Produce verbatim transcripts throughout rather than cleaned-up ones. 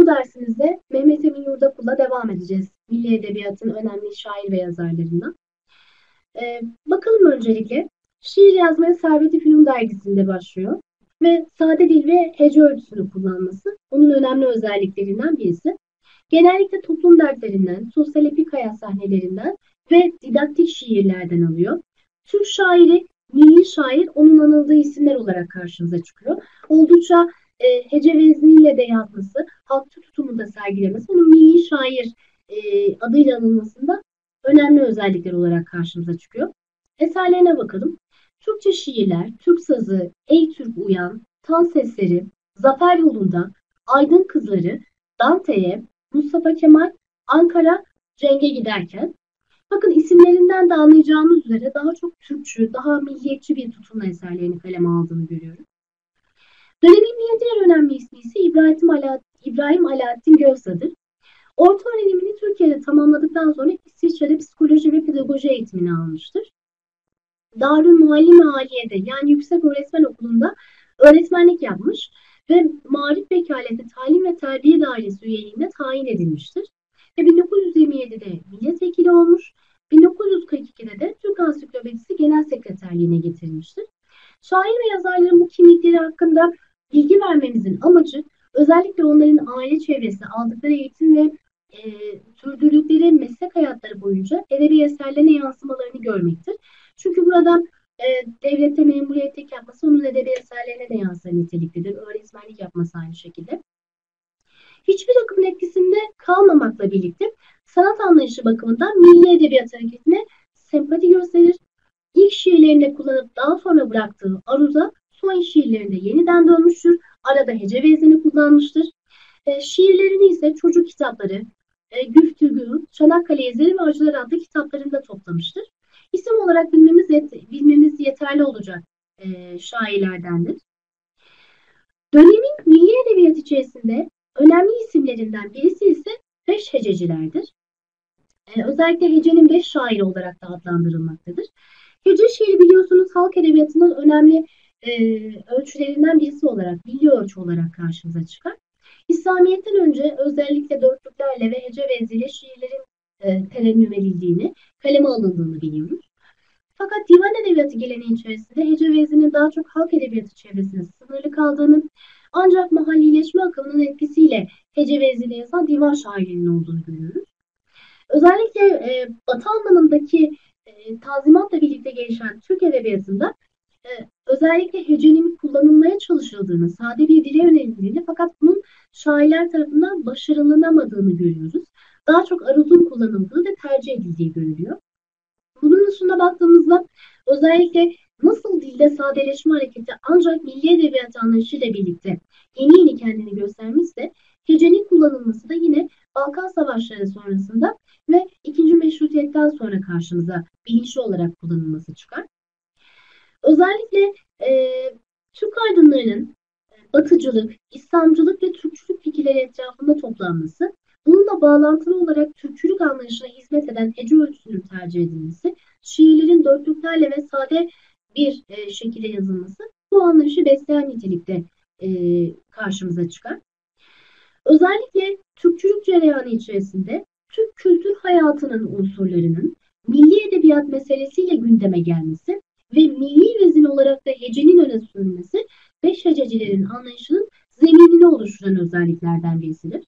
Bu dersimizde Mehmet Emin Yurdakul'la devam edeceğiz. Milli Edebiyat'ın önemli şair ve yazarlarından. Ee, bakalım öncelikle. Şiir yazmaya Servet-i Fünun dergisinde başlıyor. Ve sade dil ve hece ölçüsünü kullanması onun önemli özelliklerinden birisi. Genellikle toplum dertlerinden, sosyal epik hayat sahnelerinden ve didaktik şiirlerden alıyor. Türk şairi, milli şair onun anıldığı isimler olarak karşımıza çıkıyor. Oldukça e, hece vezniyle de yazması, halkçı tutumunda sergilemesi onun milli şair e, adıyla anılmasında önemli özellikler olarak karşımıza çıkıyor. Eserlerine bakalım. Türkçe şiirler, Türk sazı, Ey Türk Uyan, Tan Sesleri, Zafer Yolunda, Aydın Kızları, Dante'ye, Mustafa Kemal, Ankara, Ceng'e giderken. Bakın isimlerinden de anlayacağımız üzere daha çok Türkçü, daha milliyetçi bir tutumla eserlerini kaleme aldığını görüyoruz. Dönemin bir diğer önemli ismi ise İbrahim, Ala, İbrahim Alaaddin Gövsa'dır. Orta öğrenimini Türkiye'de tamamladıktan sonra İsviçre'de psikoloji ve pedagoji eğitimini almıştır. Darül Muallime Aliye'de yani Yüksek Öğretmen Okulu'nda öğretmenlik yapmış ve Maarif Vekaleti Talim ve Terbiye Dairesi üyeliğine tayin edilmiştir. Ve bin dokuz yüz yirmi yedide milletvekili olmuş, bin dokuz yüz kırk ikide de Türk Ansiklopedisi Genel Sekreterliğine getirilmiştir. Şair ve yazarların bu kimlikleri hakkında bilgi vermemizin amacı özellikle onların aile çevresi, aldıkları eğitim ve e, sürdürdükleri meslek hayatları boyunca edebi eserlerine yansımalarını görmektir. Çünkü burada e, devlette memuriyetlik yapması onun edebi eserlerine de yansır niteliktedir. Öğretmenlik yapması aynı şekilde. Hiçbir akımın etkisinde kalmamakla birlikte sanat anlayışı bakımından milli edebiyat hareketine sempati gösterir. İlk şiirlerinde kullanıp daha sonra bıraktığı aruza son şiirlerinde yeniden dönmüştür. Arada hece vezini kullanmıştır. E, şiirlerini ise çocuk kitapları, e, Güftügü, Çanakkale Ezeli ve Acılar adlı kitaplarında toplamıştır. İsim olarak bilmemiz, yet bilmemiz yeterli olacak e, şairlerdendir. Dönemin milli edebiyat içerisinde önemli isimlerinden birisi ise beş hececilerdir. E, özellikle hecenin beş şairi olarak da adlandırılmaktadır. Hece şiiri biliyorsunuz halk edebiyatının önemli e, ölçülerinden birisi olarak, milli ölçü olarak karşımıza çıkar. İslamiyet'ten önce özellikle dörtlüklerle ve hece vezniyle şiirlerin e, terennüm edildiğini, kaleme alındığını biliyoruz. Fakat divan edebiyatı geleneği içerisinde hece vezninin daha çok halk edebiyatı çevresinde sınırlı kaldığını, ancak mahallileşme akımının etkisiyle hece vezniyle yazan divan şairlerinin olduğunu görüyoruz. Özellikle e, Batı anlamındaki e, tanzimatla birlikte gelişen Türk edebiyatında e, özellikle hecenin kullanılmaya çalışıldığını, sade bir dile yönelildiğini fakat bunun şairler tarafından başarılamadığını görüyoruz. Daha çok aruzun kullanıldığı ve tercih edildiği görülüyor. Bunun dışında baktığımızda özellikle nasıl dilde sadeleşme hareketi ancak milli edebiyat anlayışıyla birlikte yeni yeni kendini göstermişse hecenin kullanılması da yine Balkan Savaşları sonrasında ve ikinci Meşrutiyet'ten sonra karşımıza bilinçli olarak kullanılması çıkar. Özellikle e, Türk aydınlarının Batıcılık, İslamcılık ve Türkçülük fikirleri etrafında toplanması, bununla bağlantılı olarak Türkçülük anlayışına hizmet eden hece ölçüsünün tercih edilmesi, şiirlerin dörtlüklerle ve sade bir e, şekilde yazılması bu anlayışı besleyen nitelikte e, karşımıza çıkar. Özellikle Türkçülük cereyanı içerisinde Türk kültür hayatının unsurlarının milli edebiyat meselesiyle gündeme gelmesi ve milli vezin olarak da hecenin öne sürülmesi beş hececilerin anlayışının zeminini oluşturan özelliklerden birisidir.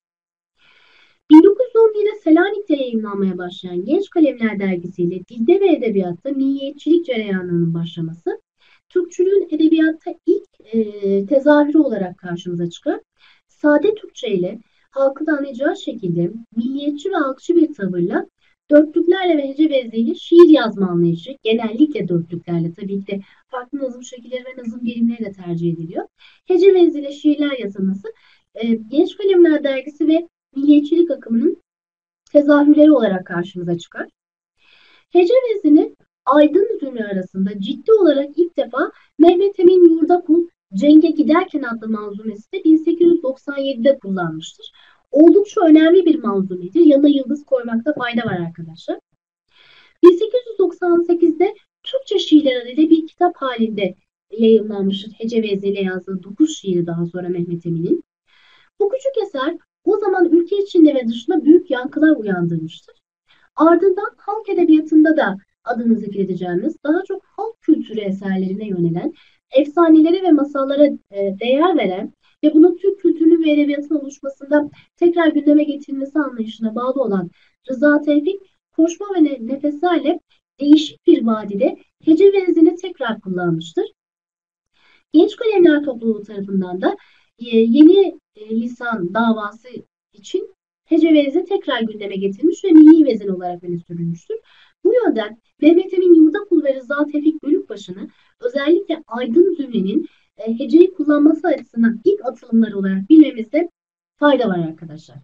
bin dokuz yüz on birde Selanik'te yayınlanmaya başlayan Genç Kalemler dergisiyle dilde ve edebiyatta milliyetçilik cereyanının başlaması, Türkçülüğün edebiyatta ilk e, tezahürü olarak karşımıza çıkar. Sade Türkçe ile halkın anlayacağı şekilde milliyetçi ve halkçı bir tavırla dörtlüklerle ve hece vezniyle şiir yazma anlayışı, genellikle dörtlüklerle tabii ki de farklı nazım şekilleri ve nazım birimleri de tercih ediliyor. Hece vezniyle şiirler yazılması e, Genç Kalemler dergisi ve milliyetçilik akımının tezahürleri olarak karşımıza çıkar. Hece vezni Aydın Zümrü arasında ciddi olarak ilk defa Mehmet Emin Yurdakul Ceng'e giderken adlı manzumesi de bin sekiz yüz doksan yedide kullanmıştır. Oldukça önemli bir manzumedir. Yanına yıldız koymakta fayda var arkadaşlar. bin sekiz yüz doksan sekizde Türkçe şiirler adıyla bir kitap halinde yayınlanmıştır. Hece vezniyle yazdığı dokuz şiiri daha sonra Mehmet Emin'in. Bu küçük eser o zaman ülke içinde ve dışında büyük yankılar uyandırmıştır. Ardından halk edebiyatında da adını zikredeceğimiz daha çok halk kültürü eserlerine yönelen, efsanelere ve masallara e, değer veren ve bunun Türk kültürünün ve edebiyatının oluşmasında tekrar gündeme getirilmesi anlayışına bağlı olan Rıza Tevfik, koşma ve nefeslerle değişik bir vadide hece vezini tekrar kullanmıştır. Genç Kalemler Topluluğu tarafından da e, yeni e, lisan davası için hece vezini tekrar gündeme getirilmiş ve milli vezin olarak öne sürülmüştür. Bu yönden Mehmet Emin Yurdakul ve Rıza Tevfik Bölükbaşı'nı özellikle aydın zümrenin e, heceyi kullanması açısından ilk atılımları olarak bilmemizde fayda var arkadaşlar.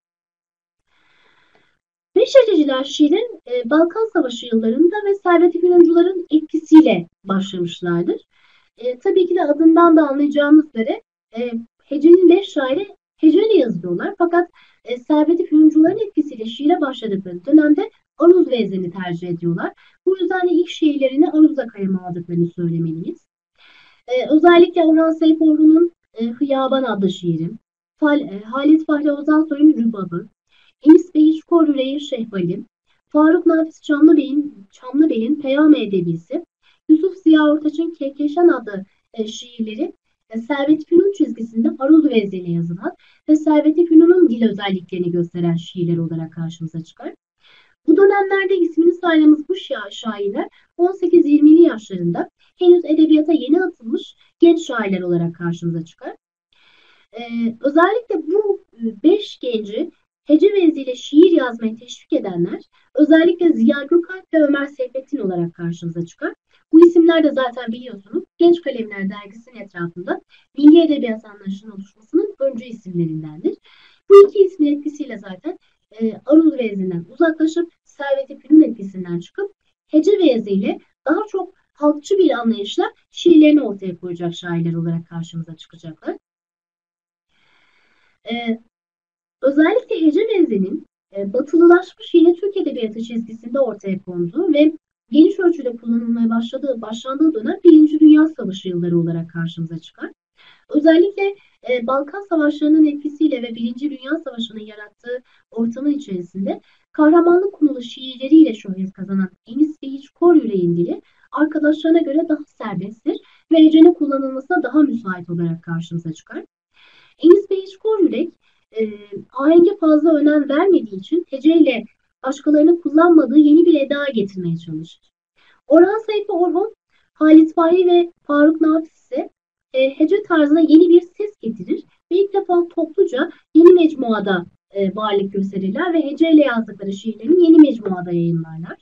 Beş hececiler şiiri e, Balkan Savaşı yıllarında ve Servet-i Fünuncuların etkisiyle başlamışlardır. E, tabii ki de adından da anlayacağımız üzere e, hecenin beş şairi heceyle yazıyorlar. Fakat e, Servet-i Fünuncuların etkisiyle şiire başladıkları dönemde aruz vezini tercih ediyorlar. Bu yüzden de ilk şiirlerini aruzla kaleme aldıklarını söylemeliyiz. E, özellikle Orhan Seyfoğlu'nun e, Hıyaban adlı şiiri, Fal, e, Halit Fahri Ozansoy'un Rübabı, Enis Behiç Korüre'nin Şehbali, Faruk Nafiz Çamlıbey'in Çamlıbey'in Peyami Edebisi, Yusuf Ziya Ortaç'ın Kehkeşan adlı e, şiirleri e, Servet Fünun çizgisinde aruz vezniyle yazılan ve Servet Fünun'un dil özelliklerini gösteren şiirler olarak karşımıza çıkar. Bu dönemlerde ismini saydığımız bu şairler on sekiz yirmili yaşlarında henüz edebiyata yeni atılmış genç şairler olarak karşımıza çıkar. Ee, özellikle bu beş genci hece vezniyle şiir yazmaya teşvik edenler özellikle Ziya Gökalp ve Ömer Seyfettin olarak karşımıza çıkar. Bu isimler de zaten biliyorsunuz Genç Kalemler dergisinin etrafında milli edebiyat anlayışının oluşmasının öncü isimlerindendir. Bu iki ismin etkisiyle zaten e, aruz vezninden uzaklaşıp Servet-i Fünun etkisinden çıkıp hece vezniyle daha çok halkçı bir anlayışla şiirlerini ortaya koyacak şairler olarak karşımıza çıkacaklar. Ee, özellikle hece vezinin e, batılılaşmış yeni Türk edebiyatı çizgisinde ortaya konduğu ve geniş ölçüde kullanılmaya başladığı, başlandığı dönem Birinci Dünya Savaşı yılları olarak karşımıza çıkar. Özellikle e, Balkan Savaşları'nın etkisiyle ve Birinci Dünya Savaşı'nın yarattığı ortamın içerisinde kahramanlık konulu şiirleriyle şöhret kazanan Enis Behiç Koryürek'in dili arkadaşlarına göre daha serbesttir ve hecenin kullanılmasına daha müsait olarak karşımıza çıkar. Enis Behiç Koryürek e, ahenge fazla önem vermediği için heceyle başkalarının kullanmadığı yeni bir eda getirmeye çalışır. Orhan Seyfi Orhun, Halit Fahri ve Faruk Nafiz ise e, hece tarzına yeni bir ses getirir ve ilk defa topluca yeni mecmuada e, varlık gösterirler ve heceyle yazdıkları şiirlerini yeni mecmuada yayınlarlar.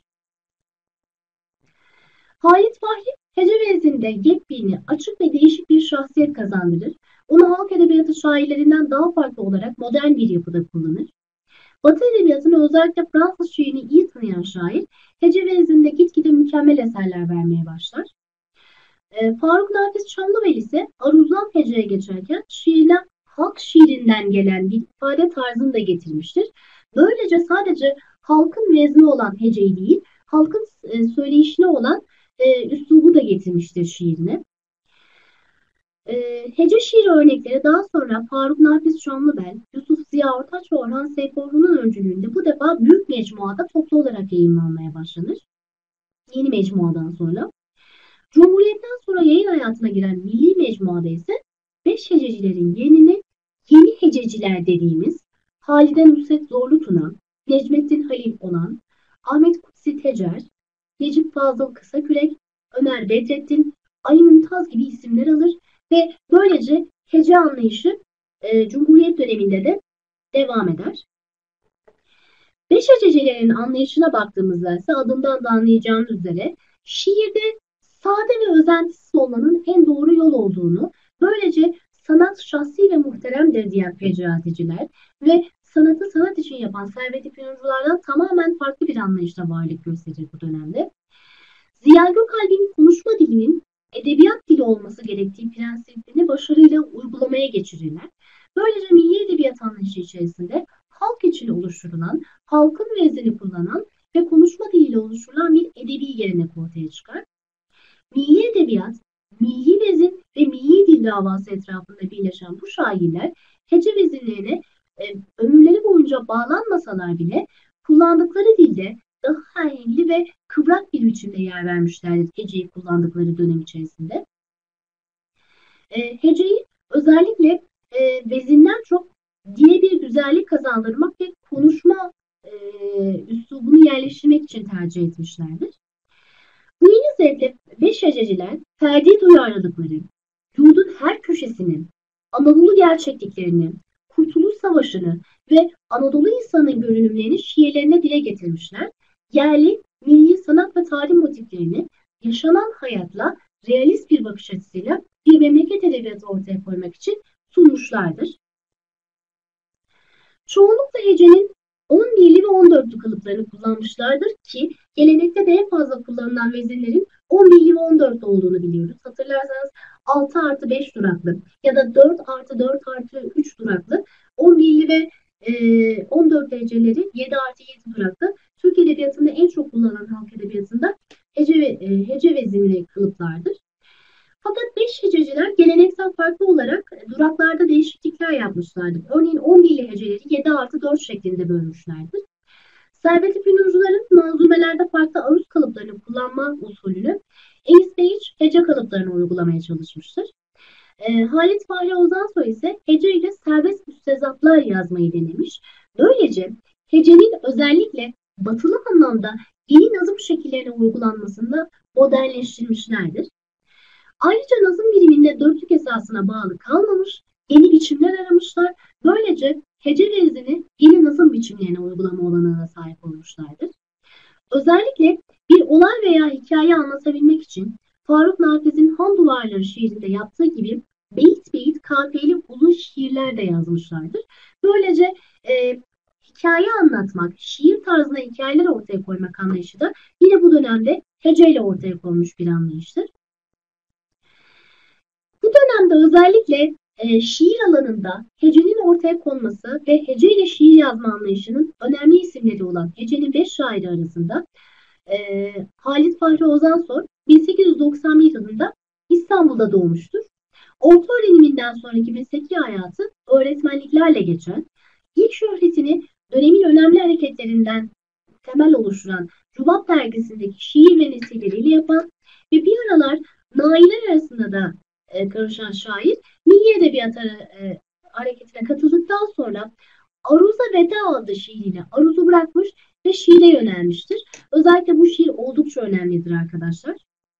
Halit Fahri hece vezninde yepyeni, açık ve değişik bir şahsiyet kazandırır. Onu halk edebiyatı şairlerinden daha farklı olarak modern bir yapıda kullanır. Batı edebiyatını özellikle Fransız şiirini iyi tanıyan şair, hece vezninde gitgide mükemmel eserler vermeye başlar. E, Faruk Nafiz Çamlıbel ise aruzdan heceye geçerken şiirine halk şiirinden gelen bir ifade tarzını da getirmiştir. Böylece sadece halkın vezni olan heceyi değil, halkın e, söyleyişine olan e, üslubu da getirmiştir şiirine. E, hece şiiri örnekleri daha sonra Faruk Nafiz Çamlıbel, Yusuf Ziya Ortaç ve Orhan Seyfoğlu'nun öncülüğünde bu defa büyük mecmuada toplu olarak yayınlanmaya başlanır. Yeni mecmuadan sonra. Cumhuriyet'ten sonra yayın hayatına giren milli mecmuada ise beş hececilerin yerine yeni hececiler dediğimiz Halide Nusret Zorlu Tuna, Necmettin Halil Olan, Ahmet Kutsi Tecer, Necip Fazıl Kısakürek, Ömer Bedrettin, Ali Mümtaz gibi isimler alır ve böylece hece anlayışı e, Cumhuriyet döneminde de devam eder. Beş hececilerin anlayışına baktığımızda ise adından da anlayacağımız üzere şiirde sade ve özentisiz olmanın en doğru yol olduğunu, böylece sanat şahsi ve muhteremdir diyen fecaaticiler ve sanatı sanat için yapan Servet-i Fünunculardan tamamen farklı bir anlayışla varlık gösterir bu dönemde. Ziya Gökalp'in konuşma dilinin edebiyat dili olması gerektiği prensiplerini başarıyla uygulamaya geçirirler. Böylece milli edebiyat anlayışı içerisinde halk için oluşturulan, halkın veznini kullanan ve konuşma diliyle oluşturulan bir edebi gelenek ortaya çıkar. Milli edebiyat, milli vezin ve milli dil davası etrafında birleşen bu şairler hece vezinlerine e, ömürleri boyunca bağlanmasalar bile kullandıkları dilde daha ahenkli ve kıvrak bir biçimde yer vermişlerdir heceyi kullandıkları dönem içerisinde. E, heceyi özellikle e, vezinden çok dile bir güzellik kazandırmak ve konuşma e, üslubunu yerleştirmek için tercih etmişlerdir. Bu yeni zevkle beş hececiler ferdi duyarlılıkları, yurdun her köşesini, Anadolu gerçekliklerini, Kurtuluş Savaşı'nı ve Anadolu insanının görünümlerini şiirlerine dile getirmişler. Yerli, milli sanat ve tarih motiflerini yaşanan hayatla realist bir bakış açısıyla bir memleket edebiyatı ortaya koymak için sunmuşlardır. Çoğunlukla hecenin on birli ve on dörtlü kalıplarını kullanmışlardır ki gelenekte de en fazla kullanılan vezinlerin on birli ve on dörtlü olduğunu biliyoruz. Hatırlarsanız altı artı beş duraklı ya da dört artı dört artı üç duraklı, on birli ve e, on dört heceleri yedi artı yedi duraklı. Türk Edebiyatı'nda en çok kullanılan halk edebiyatında hece, ve, e, hece vezinli kalıplardır. Fakat beş hececiler geleneksel farklı olarak duraklarda değişiklikler yapmışlardır. Örneğin on birli heceleri yedi artı dört şeklinde bölmüşlerdir. Servet-i Fünuncuların manzumelerde farklı aruz kalıplarını kullanma usulünü Enis Beyiç hece kalıplarını uygulamaya çalışmıştır. E, Halit Fahri Ozansoy ise hece ile serbest müstezatlar yazmayı denemiş. Böylece hecenin özellikle batılı anlamda yeni nazım şekillerine uygulanmasında modernleştirilmişlerdir. Ayrıca nazım biriminde dörtlük esasına bağlı kalmamış, yeni biçimler aramışlar. Böylece hece vezni yeni nazım biçimlerine uygulama olanağına sahip olmuşlardır. Özellikle bir olay veya hikaye anlatabilmek için Faruk Nafiz'in Han Duvarları şiirinde yaptığı gibi beyit beyit kafiyeli uzun şiirler de yazmışlardır. Böylece e, hikaye anlatmak, şiir tarzında hikayeler ortaya koymak anlayışı da yine bu dönemde heceyle ortaya konmuş bir anlayıştır. Bu dönemde özellikle e, şiir alanında hecenin ortaya konması ve hece ile şiir yazma anlayışının önemli isimleri olan hecenin beş şairi arasında e, Halit Fahri Ozansoy bin sekiz yüz doksan bir yılında İstanbul'da doğmuştur. Orta öğreniminden sonraki mesleki hayatı öğretmenliklerle geçen, ilk şöhretini dönemin önemli hareketlerinden temel oluşturan Rubab dergisindeki şiir ve nesileriyle yapan ve bir aralar nailer arasında da e, karışan şair, Milli Edebiyat e, hareketine katıldıktan sonra Aruz'a Veda adlı şiiriyle Aruz'u bırakmış ve şiire yönelmiştir. Özellikle bu şiir oldukça önemlidir arkadaşlar.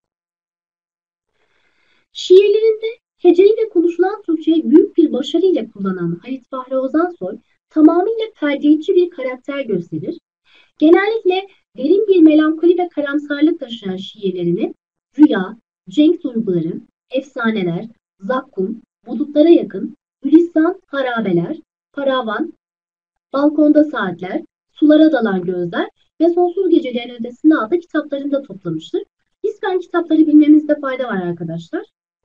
Şiirlerinde heceyi ve konuşulan Türkçeyi büyük bir başarıyla kullanan Halit Fahri Ozansoy tamamıyla ferdiyetçi bir karakter gösterir. Genellikle derin bir melankoli ve karamsarlık taşıyan şiirlerini rüya, cenk duyguları, efsaneler, zakkum, bulutlara yakın, gülistan, harabeler, paravan, balkonda saatler, sulara dalan gözler ve sonsuz gecelerin ötesinde adlı kitaplarında toplamıştır. İsmen kitapları bilmemizde fayda var arkadaşlar.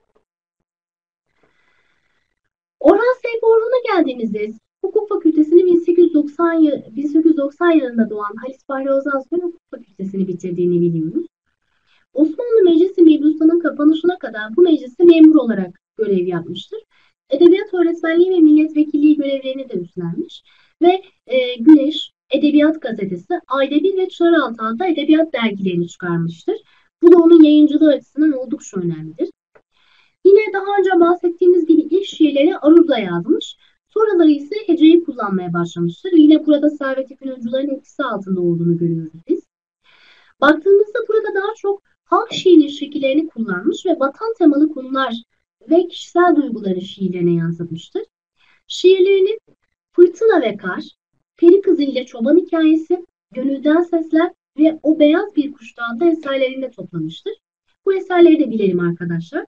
Orhan Seyfi Orhan'a geldiğimizde Hukuk Fakültesini bin sekiz yüz doksan, bin sekiz yüz doksan yılında doğan Halit Fahri Ozansoy'un Hukuk Fakültesini bitirdiğini biliyoruz. Osmanlı Meclisi Mebusan'ın kapanışına kadar bu mecliste memur olarak görev yapmıştır. Edebiyat öğretmenliği ve milletvekilliği görevlerini de üstlenmiş ve e, Güneş, Edebiyat Gazetesi, Ayda Bir ve Çınaraltı adlı edebiyat dergilerini çıkarmıştır. Bu da onun yayıncılığı açısından oldukça önemlidir. Yine daha önce bahsettiğimiz gibi ilk şiirleri aruzla yazmış. Sonraları ise heceyi kullanmaya başlamıştır. Yine burada Servet-i Fünuncuların etkisi altında olduğunu görüyoruz biz. Baktığımızda burada daha çok halk şiirinin şekillerini kullanmış ve vatan temalı konular ve kişisel duyguları şiirlerine yansıtmıştır. Şiirlerini Fırtına ve Kar, Peri Kızı ile Çoban Hikayesi, Gönülden Sesler ve O Beyaz Bir Kuştu adlı eserlerinde toplamıştır. Bu eserleri de bilelim arkadaşlar.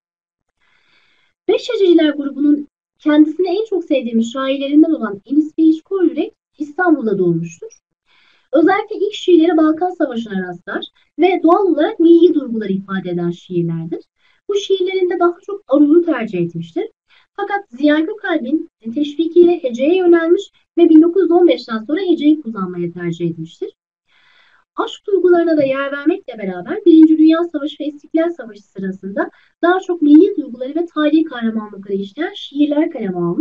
Beş Hececiler grubunun kendisini en çok sevdiğimiz şairlerinden olan Enis Beyiç Koryürek İstanbul'da doğmuştur. Özellikle ilk şiirleri Balkan Savaşı'na rastlar ve doğal olarak milli duyguları ifade eden şiirlerdir. Bu şiirlerinde daha çok aruzu tercih etmiştir. Fakat Ziya Gökalp'in teşvikiyle heceye yönelmiş ve bin dokuz yüz on beşten sonra heceyi kullanmaya tercih etmiştir. Aşk duygularına da yer vermekle beraber Birinci Dünya Savaşı ve İstiklal Savaşı sırasında daha çok milli duyguları ve tarihi kahramanlıkları işleyen şiirler kaleme almış.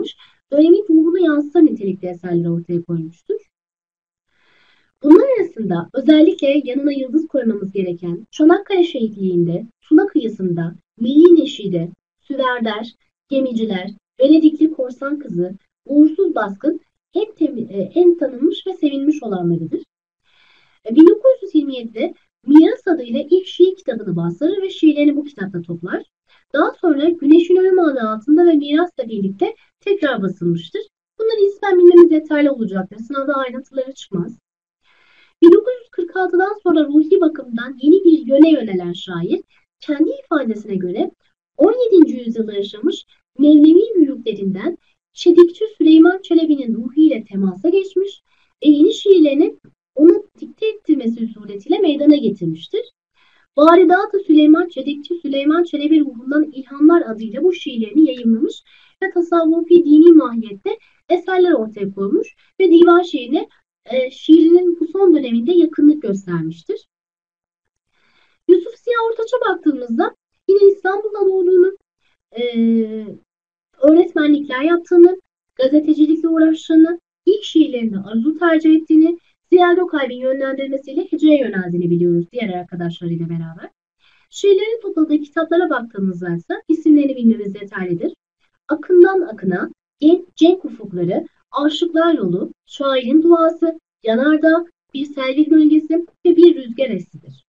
dönemin ruhunu yansıtan nitelikli eserler ortaya koymuştur. Bunlar arasında özellikle yanına yıldız koymamız gereken Çanakkale Şehitliği'nde, Tuna kıyısında, Milli Neşide, Süverder, Gemiciler, Venedikli Korsan Kızı, Uğursuz Baskın en, temi- e, en tanınmış ve sevilmiş olanlarıdır. E, bin dokuz yüz yirmi yedide Miras adıyla ilk şiir kitabını bastırır ve şiirlerini bu kitapta toplar. Daha sonra Güneşin Ölümü adı altında ve Miras'la birlikte tekrar basılmıştır. Bunları ismen bilmemiz yeterli olacaktır. Sınavda ayrıntıları çıkmaz. bin dokuz yüz kırk altıdan sonra ruhi bakımdan yeni bir yöne yönelen şair, kendi ifadesine göre on yedinci yüzyılda yaşamış Mevlevi büyüklerinden Çelikçi Süleyman Çelebi'nin ruhiyle temasa geçmiş ve yeni şiirlerini ona dikte ettirmesi suretiyle meydana getirmiştir. Varidat-ı Süleyman Çelikçi Süleyman Çelebi ruhundan ilhamlar adıyla bu şiirlerini yayımlamış ve tasavvufi dini mahiyette eserler ortaya koymuş ve divan şiirine e, şiirinin bu son döneminde yakınlık göstermiştir. Yusuf Ziya Ortaç'a baktığımızda yine İstanbul'da doğduğunu, e, öğretmenlikler yaptığını, gazetecilikle uğraştığını, ilk şiirlerinde arzu tercih ettiğini, Ziya Gökalp'in yönlendirmesiyle heceye yöneldiğini biliyoruz diğer arkadaşlarıyla beraber. Şiirlerin topladığı kitaplara baktığımızda ise isimlerini bilmemiz yeterlidir. Akından Akına, Cenk Ufukları, Aşıklar Yolu, Şairin Duası, Yanardağ, Bir Selvi Gölgesi ve Bir Rüzgar Esidir.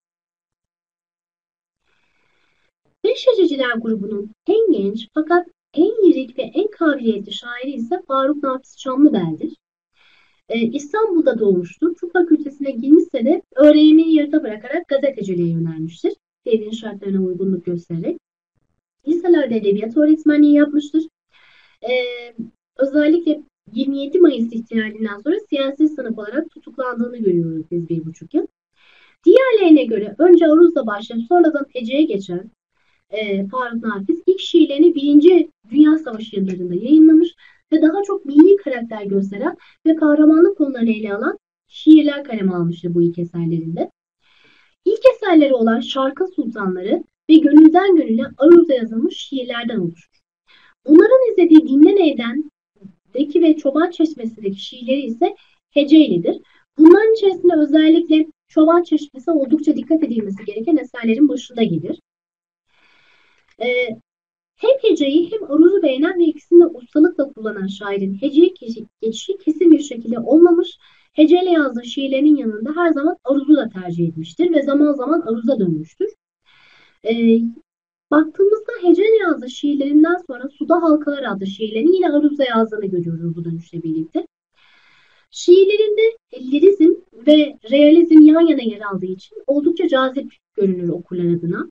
Beş Hececiler grubunun en genç fakat en lirik ve en kabiliyetli şairi ise Faruk Nafiz Çamlıbel'dir. Ee, İstanbul'da doğmuştur. Tıp fakültesine girmişse de öğrenimini yarıda bırakarak gazeteciliğe yönelmiştir. Devrin şartlarına uygunluk göstererek. Liselerde edebiyat öğretmenliği yapmıştır. Ee, özellikle yirmi yedi Mayıs ihtilalinden sonra siyasi sınıf olarak tutuklandığını görüyoruz biz bir buçuk yıl. Diğerlerine göre önce aruzla başlayıp sonradan heceye geçen e, Faruk Nafiz ilk şiirlerini Birinci Dünya Savaşı yıllarında yayınlamış ve daha çok milli karakter gösteren ve kahramanlık konularını ele alan şiirler kaleme almıştı bu ilk eserlerinde. İlk eserleri olan Şarkın Sultanları ve Gönülden Gönüle aruzla yazılmış şiirlerden oluşur. Bunların izlediği Dinlen Evden'deki ve Çoban Çeşmesi'ndeki şiirleri ise heceylidir. Bunların içerisinde özellikle Çoban Çeşmesi oldukça dikkat edilmesi gereken eserlerin başında gelir. Ee, hem heceyi hem aruzu beğenen ve ikisini de ustalıkla kullanan şairin heceye geçişi kesin bir şekilde olmamış, heceyle yazdığı şiirlerinin yanında her zaman aruzu da tercih etmiştir ve zaman zaman aruza dönmüştür. Ee, baktığımızda heceyle yazdığı şiirlerinden sonra Suda Halkalar adlı şiirlerini yine aruza yazdığını görüyoruz bu dönüşle birlikte. Şiirlerinde lirizm ve realizm yan yana yer aldığı için oldukça cazip görünür okurlar adına.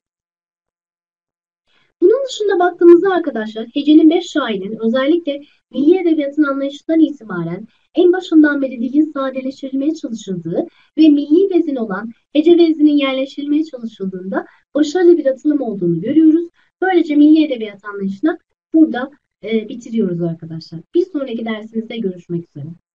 Bunun dışında baktığımızda arkadaşlar hecenin beş şairinin özellikle milli edebiyatın anlayışından itibaren en başından beri dilin sadeleştirilmeye çalışıldığı ve milli vezin olan hece vezinin yerleştirilmeye çalışıldığında başarılı bir atılım olduğunu görüyoruz. Böylece milli edebiyat anlayışına burada e, bitiriyoruz arkadaşlar. Bir sonraki dersimizde görüşmek üzere.